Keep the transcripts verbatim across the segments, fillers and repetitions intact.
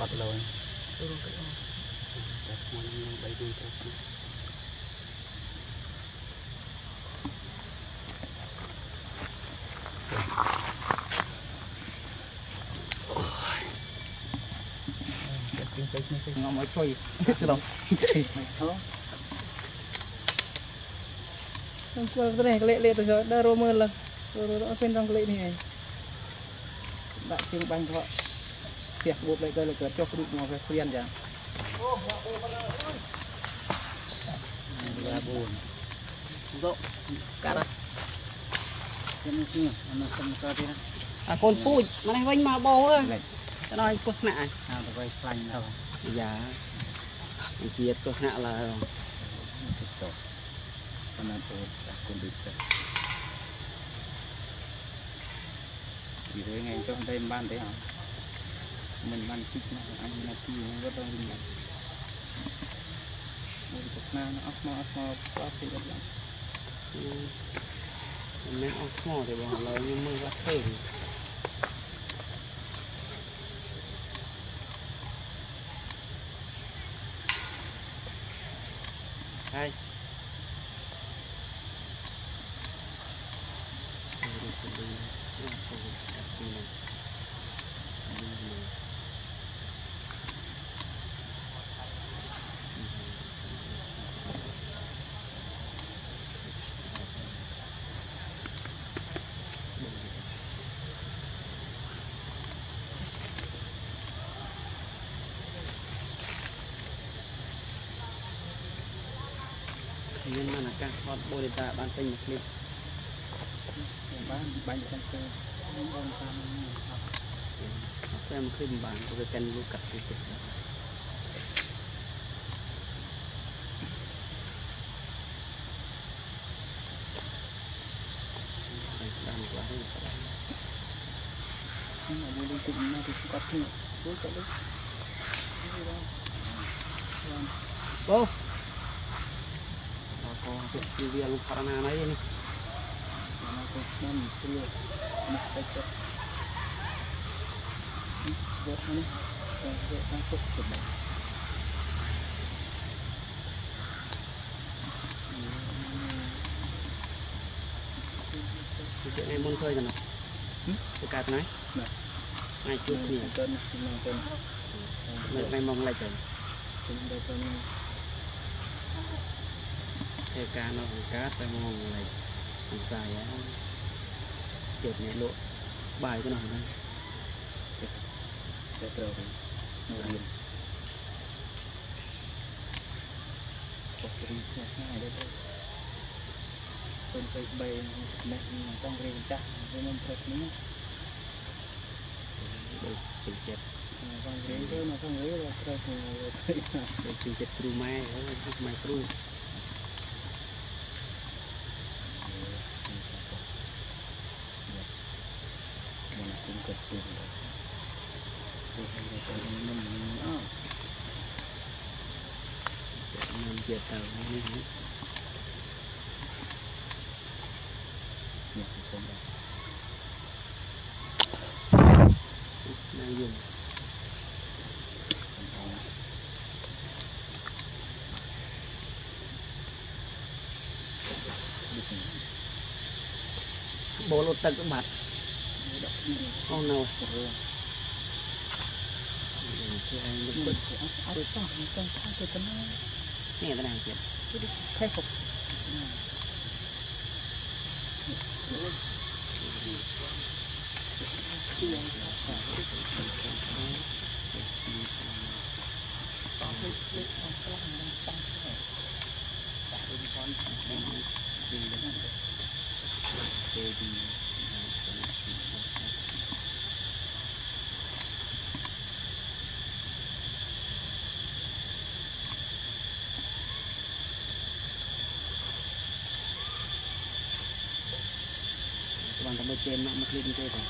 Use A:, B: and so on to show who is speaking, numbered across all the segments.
A: cặp rồi bảy mươi ngon mới chơi từ đâu
B: không qua cái này lệ lệ từ giờ đã rô mơ lần rồi rồi nó bên trong cái lệ này bạn chương banh các bạn tiệc buộc lại đây là cho cái đụng về khuyên ra
A: là buồn rộng cả đó à con pui mà này vinh mà bò ơi cái nói có nạ à tụi vay phanh đâu dạ chia có nạ là con ăn tôi con đứt vì thế ngày trong đây ban đấy hả mình ban chích nó anh là chi nó rất là linh hoạt mình thực na nó ốc mò ốc mò quá thì rất là mẹ ốc mò thì bỏ lời nhưng mưa quá thơm hai nhưng mà là các con bôi để ta ban tinh một clip bán bán chân cơ con tham xem khi bán có cái chân lưu cặp thì được đang quá rồi nhưng mà đi đi tìm nó thì có thêm bố chạy đi bố con việc siêu việt luôn Parana này đi nó có năm kilo một cái chất vớt nó đi vớt nó tốt của mình chuyện em muốn khơi rồi nè cái cát này này chút gì cân này này mong lại trời cái cá nó còn cát phải mong lại dài á chụp nhẹ lộ bài cái nào đây sẽ trở về ngồi yên có cái gì ngay đây con phải bay mẹ con rêu chắc với mình thật nữa được chịu chết con rêu mà con rêu là thật để chịu chết tru mai mai tru chia tàu như thế đang dùng bộ lột tật các bạn oh no nghe thế nào chị thấy phục bạn có một trên mạng một lên thế rồi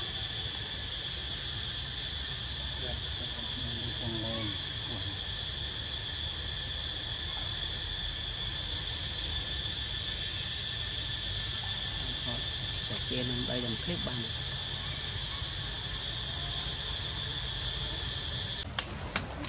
A: trên đây là một clip bạn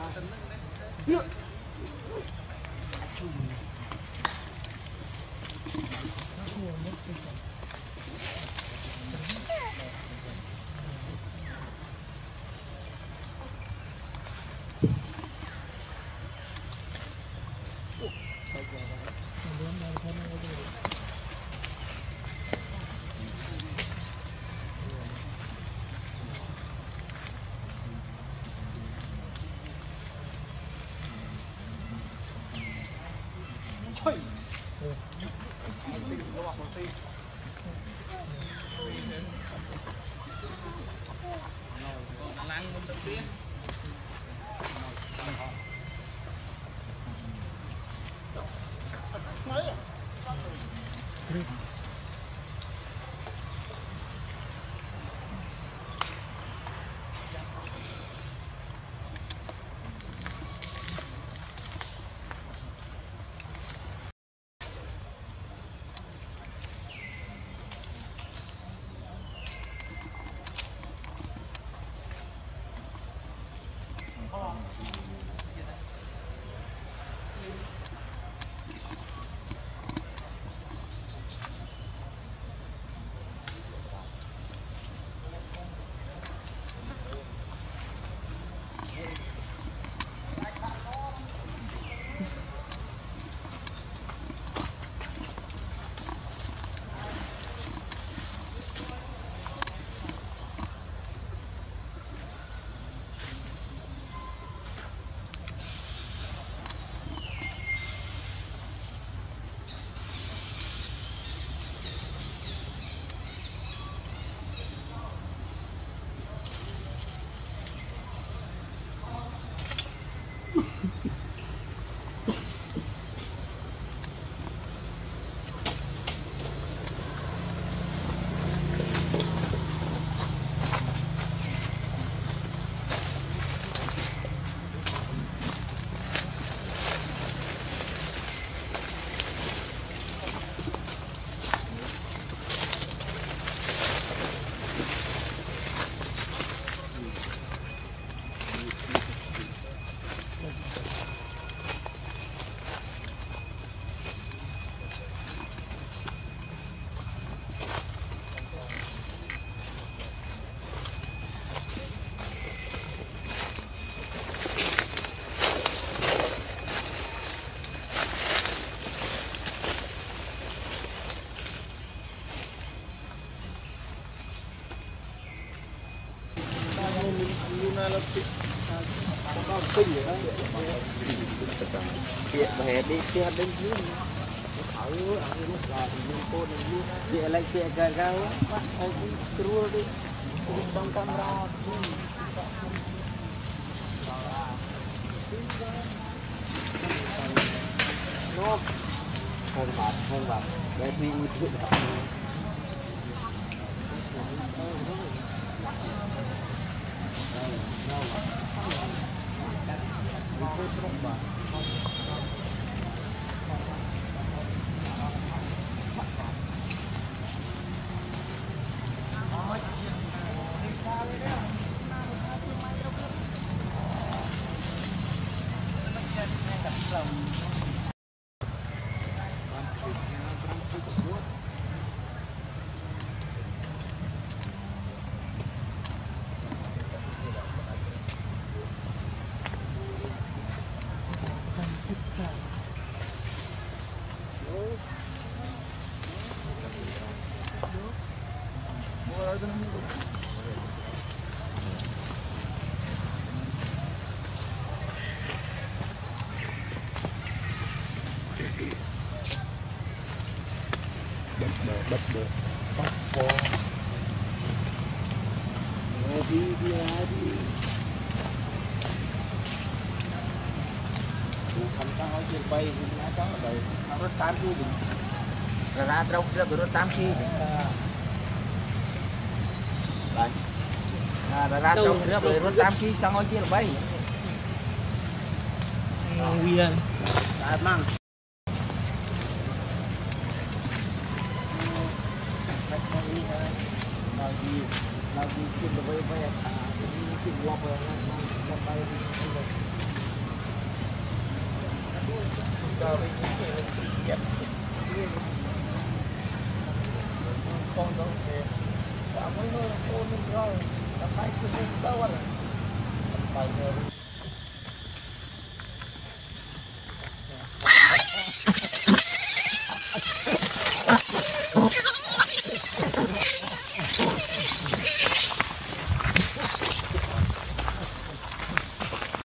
C: Việc về đi xe đến dưới ở ở lúc là mình cô này như vậy lại xe gà gà quá ai cũng trua đi trong camera nó hơn bạc hơn bạc để đi được bật được bắt co đi đi đi không có nói chuyện bay thì nó có đời nó rất tám khi rồi ra trong kia rồi tám khi đấy à ra trong kia rồi rất tám khi sang nói chuyện bay
B: Nguyên
C: à mang lagi lagi kita bayar bayar, ini kita buat bayar, bayar bayar.
B: con đâu thế đã mới nói con mình rồi đã phải cứ đi đâu à phải rồi